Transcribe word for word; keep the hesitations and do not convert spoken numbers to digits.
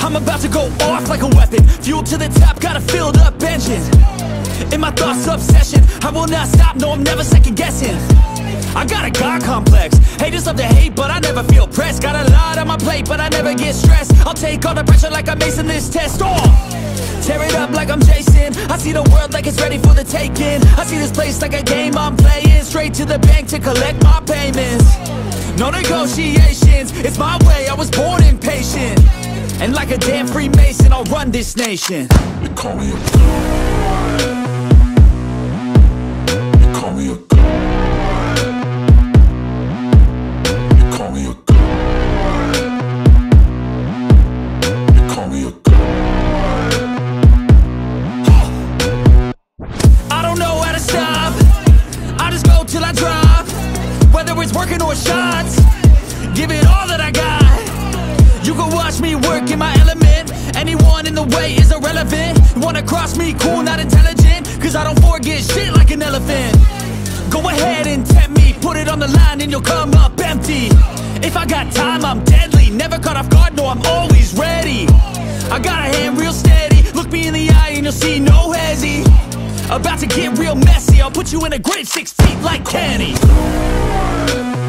I'm about to go off like a weapon. Fuel to the top, got a filled up engine. In my thoughts, obsession, I will not stop, no, I'm never second guessing. I got a God complex, haters love to hate, but I never feel pressed. Got a lot on my plate, but I never get stressed. I'll take all the pressure like I'm acing this test. Oh, tear it up like I'm Jason. I see the world like it's ready for the taking. I see this place like a game I'm playing. Straight to the bank to collect my payments. No negotiations, it's my way, I was born impatient. And like a damn Freemason, I'll run this nation. They call me a god. They call me a god. They call me a god. They call me a god. I don't know how to stop, I just go till I drop. Whether it's working or shots, give it all that I got. You can watch me work in my element. Anyone in the way is irrelevant. You wanna cross me, cool, not intelligent, cause I don't forget shit like an elephant. Go ahead and tempt me, put it on the line and you'll come up empty. If I got time, I'm deadly, never caught off guard, no, I'm always ready. I got a hand real steady, look me in the eye and you'll see no hezzy. About to get real messy, I'll put you in a grid six feet like Kenny.